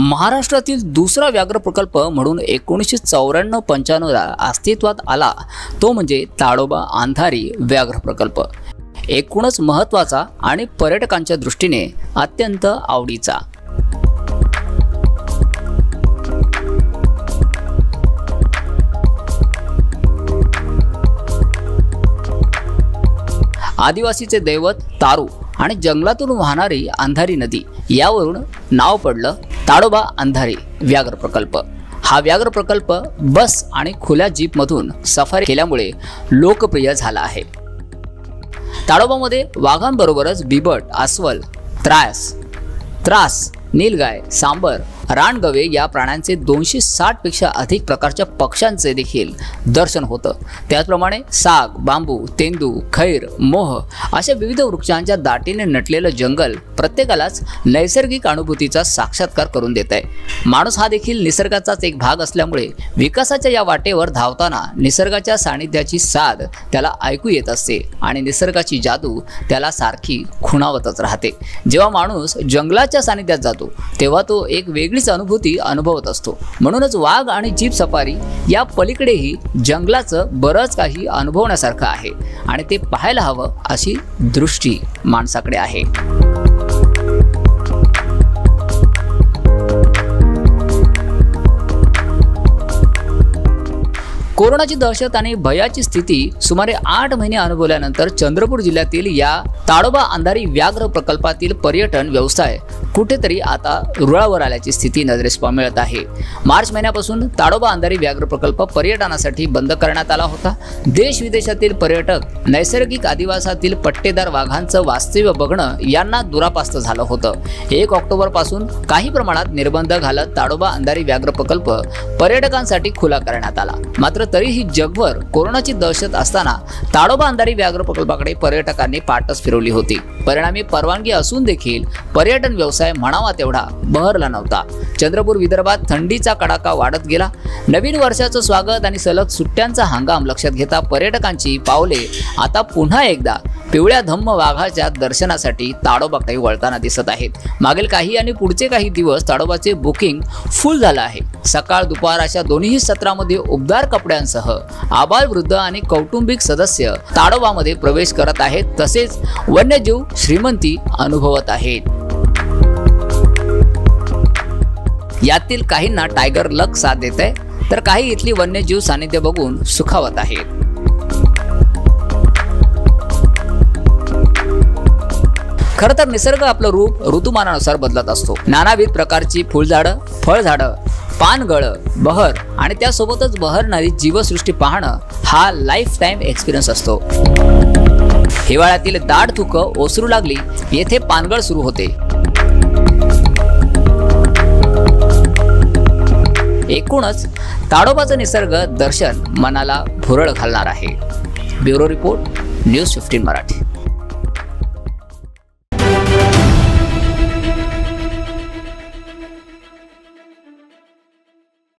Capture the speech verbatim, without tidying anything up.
महाराष्ट्रातील दुसरा व्याघ्र प्रकल्प म्हणून एकोणीसशे चौऱ्याण्णव पंच्याण्णवला अस्तित्वात आला तो म्हणजे ताडोबा अंधारी व्याघ्र प्रकल्प। एकूणच महत्त्वाचा आणि पर्यटकांच्या दृष्टीने अत्यंत आवडीचा। आदिवासीचे दैवत तारू आणि जंगलातून वाहणारी अंधारी नदी यावरून नाव पडलं ताडोबा अंधारी व्याघ्र प्रकल्प। हा व्याघ्र प्रकल्प बस आणि खुल्या जीपमधून सफारी केल्यामुळे लोकप्रिय झाला आहे। ताडोबामध्ये वाघांबरोबरच बिबट, अस्वल, त्रास त्रास नीलगाय, सांबर, रानगवे या प्राण्यांचे दोनशे साठ पेक्षा अधिक प्रकारच्या पक्ष्यांचे देखील दर्शन होतं। त्याचप्रमाणे साग, बांबू, तेंदू, खैर, मोह अशा विविध वृक्षांच्या दाटीने नटलेलं जंगल प्रत्येकालाच नैसर्गिक अनुभूतीचा साक्षात्कार करून देत आहे। माणूस हा देखील निसर्गाचाच एक भाग असल्यामुळे विकासाच्या या वाटेवर धावताना निसर्गाच्या सानिध्याची साद त्याला ऐकू येत असते आणि निसर्गाची जादू त्याला सारखी खुणावतच राहते। जेव्हा माणूस जंगलाच्या सानिध्यात जातो तेव्हा तो एक वेगळीच अनुभूती अनुभवत असतो। म्हणूनच वाघ आणि जीप सफारी या पलीकडेही जंगलाचं बरंच काही अनुभवण्यासारखं आहे आणि ते पाहायला हवं अशी दृष्टी माणसाकडे आहे। कोरोनाची दहशत आणि भयाची स्थिती सुमारे आठ महिने अनुभवल्यानंतर चंद्रपूर जिल्ह्यातील या ताडोबा अंधारी व्याघ्र प्रकल्पातील पर्यटन व्यवसाय कुठेतरी आता रुळावर आल्याची स्थिती नजरेस मिळत आहे। मार्च महिन्यापासून ताडोबा अंधारी व्याघ्र प्रकल्प पर्यटनासाठी बंद करण्यात आला होता। देश विदेशातील पर्यटक नैसर्गिक आदिवासातील पट्टेदार वाघांचं वास्तव्य बघणं यांना दुरापास्त झालं होतं। एक ऑक्टोबर पासून काही प्रमाणात निर्बंध घालत ताडोबा अंधारी व्याघ्र प्रकल्प पर्यटकांसाठी खुला करण्यात आला। मात्र तरीही जगभर कोरोनाची दहशत असताना ताडोबा अंधारी व्याघ्र प्रकल्पाकडे पर्यटकांनी पाठच फिरवली होती। परिणामी परवानगी असून देखील पर्यटन व्यवसाय म्हणावा तेवढा बहरला नव्हता। चंद्रपूर विदर्भात थंडीचा कडाका वाढत गेला। नवीन वर्षाचं स्वागत आणि सलग सुट्ट्यांचा हंगाम लक्षात घेता पर्यटकांची पावले आता पुन्हा एकदा पिवळ्या धम्म वाघाच्या दर्शनासाठी ताडोबाकडे वळताना दिसत आहेत। मागील काही आणि पुढचे काही दिवस ताडोबाचे बुकिंग फुल झालं आहे। सकाळ दुपार अशा दोन्ही सत्रामध्ये उबदार कपड्यांसह आबालवृद्ध आणि कौटुंबिक सदस्य ताडोबामध्ये प्रवेश करत आहेत, तसेच वन्यजीव श्रीमंती अनुभवत आहेत। यातील काहींना टायगर लक साथ देत आहे तर काही इथली वन्यजीव सानिध्य बघून सुखावत आहेत। खरं तर निसर्ग आपलं रूप ऋतुमानानुसार बदलत असतो। नानाविध प्रकारची फुलझाडं, फळझाडं, पानगळ, बहर आणि त्यासोबतच बहरणारी जीवसृष्टी पाहणं हा लाईफ टाइम एक्सपिरियन्स असतो। हिवाळ्यातील दाट धुकं ओसरू लागली येथे पानगळ सुरू होते। एकूणच ताडोबाचं निसर्ग दर्शन मनाला भुरळ घालणार आहे। Bureau report, news fifteen Marathi.